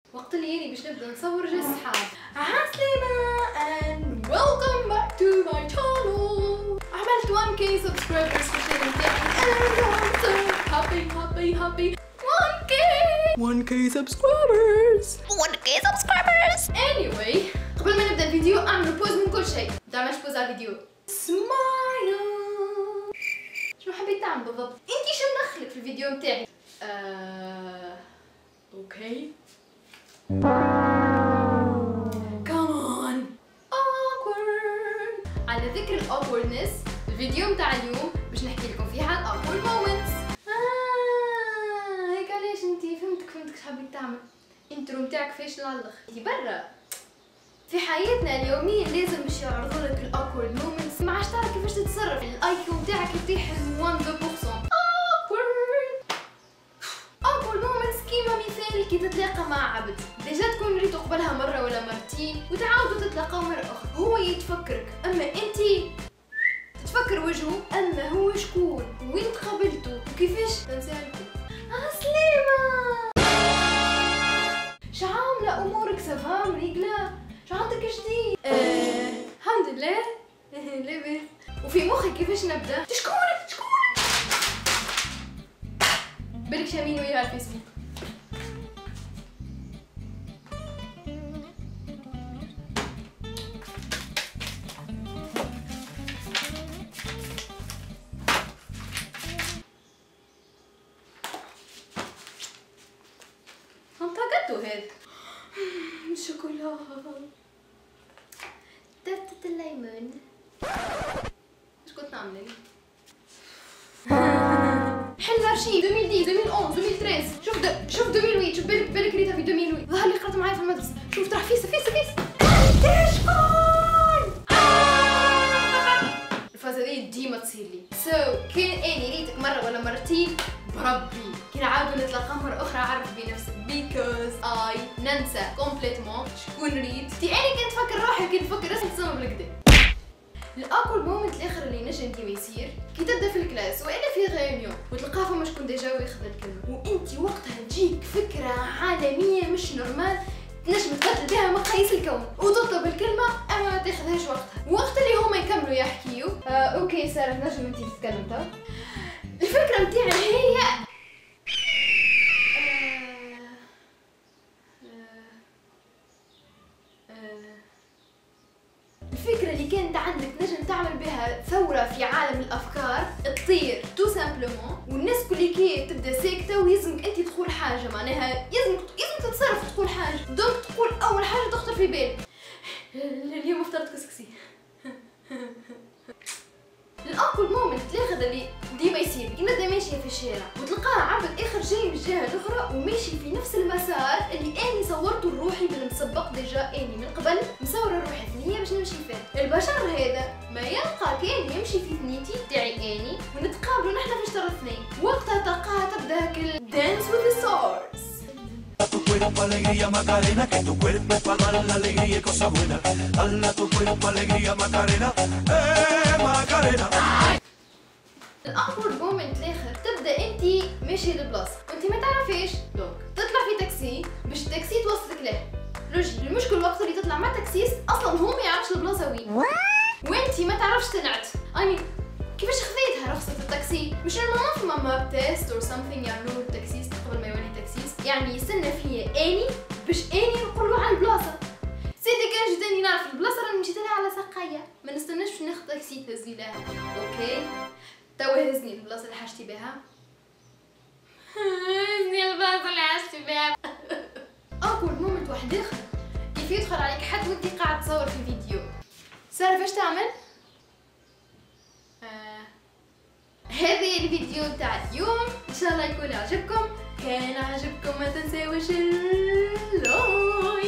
وقت اللي يعني باش نبدا نصور جا السحاب. عسلامة and welcome back to my channel. عملت 1k subscribers في الشانل تاعي and I'm so happy 1k subscribers. Anyway, قبل ما نبدا الفيديو اعملوا بوز من كل شيء. تعملش بوز على الفيديو. سمايل. شنو حبيت تعمل بالضبط؟ انتي شو مدخلك في الفيديو متاعي؟ اوكي. Come on. Awkward. على ذكر ال awkwardness، الفيديو متاع اليوم باش نحكي لكم فيه عن awkward moments. هيك علاش انتي فهمتك شو حبيت تعمل. انترو متاعك فاشل على الاخر. انتي برا في حياتنا اليومية لازم باش يعرضوا لك ال awkward moments، ما عادش تعرف كيفاش تتصرف، الاي كيو متاعك يطيح 1-2%. awkward moments كيما مثال كي تتلاقى مع عبد، ديجا تكون ريتو قبلها مرة ولا مرتين وتعاودوا تتلاقاو مرة أخرى، هو يتفكرك، أما أنتي تتفكر وجهه، أما هو شكون؟ وين تقابلتوا؟ وكيفاش تنسالكوا؟ عسلامة! شعاملة أمورك سافا مريقلة؟ شو عندك جديد؟ الحمد لله لاباس. وفي مخك كيفاش نبدا؟ شكونك؟ بالك شامين وياها على الفيسبوك. انطقته هذا الشوكولا تفتة الليمون. ايش كنت نعمل؟ حل ارشيف 2010 2011 2013. شوف 2008. شوف بالك ريتها في 2008 ظهر لي قرأت معايا في المدرسة. شوف تروح فيس انت شكون؟ الفازة دي ديما تصير لي. كان اني ريتك مرة ولا مرتين بربي كي نعاودو نتلاقى مرة أخرى عرف بنفسك because I ننسى كومبليتمون شكون ريت. تي اني كنت نفكر روحي كنت نفكر اسمي تصمم بالكدا. الاكل مومنت الاخر اللي نجم ديما يصير كي تبدا في الكلاس والا في غيونيون وتلقاه فما شكون ديجا وياخذ الكلمه وانت وقتها تجيك فكره عالميه مش نورمال تنجم تبدل بها مقاييس الكون وتطلب الكلمه اما ما تاخذهاش وقت اللي هما يكملوا يحكيوا. اوكي ساره نجم انت تتكلم تو. الفكره نتاعي هي الفكرة اللي كانت عندك نجم تعمل بها ثورة في عالم الأفكار تطير تو سامبلومون والناس كليكية تبدا ساكتة ويلزمك أنت تقول حاجة معناها يلزمك تتصرف تقول حاجة دونك تقول أول حاجة تخطر في بالك. اليوم افترضت كسكسي. الأكل مومنت الاخر اللي ديما يصير كي نبدا ماشية في الشارع وتلقاه عبد آخر جاي من الجهة الأخرى وماشي في نفس المسار اللي أني صورته لروحي بالمسبق ديجا أني من قبل مصورة روحي ثنية باش نمشي فيها. البشر هذا ما يلقى كان يمشي في ثنيتي تاعي أني ونتقابلوا نحنا في الشهر الاثنين وقتها تلقاها تبدا هاك dance with the stars. Tu cuerpo alegría Macarena, que tu cuerpo para dar la alegría y cosa buena. Dale tu cuerpo alegría Macarena, Macarena. الأكبر مومنت الآخر تبدا أنت ماشي لبلاصة وأنت ما تعرفيش دونك تطلع في تاكسي باش التاكسي توصلك له. لوجي المشكل وقت اللي تطلع مع تاكسيست أصلا هو ما يعرفش البلاصة وين وأنت ما تعرفش تنعت. كيفاش خذيتها رخصة التاكسي؟ مش نورمال ماما تيست اور سامثينغ يعملوه التاكسيست قبل ما يولي تاكسيست يعني يستنى فيا اني باش اني نقول له على البلاصة. سيدي كان جداني نعرف البلاصة راني مشيت لها على ساقية ما نستناش باش ناخذ تاكسي تهزني لها. اوكي توا هزني البلاصة اللي حاجتي بها. هزني البلاصة اللي حاجتي بها. اقول مومنت واحد اخر كيف يدخل عليك حد وانت قاعد تصور في فيديو. سارة فاش تعمل؟ هذا الفيديو تاع اليوم ان شاء الله يكون عجبكم. كان عجبكم ما تنساوش اللايك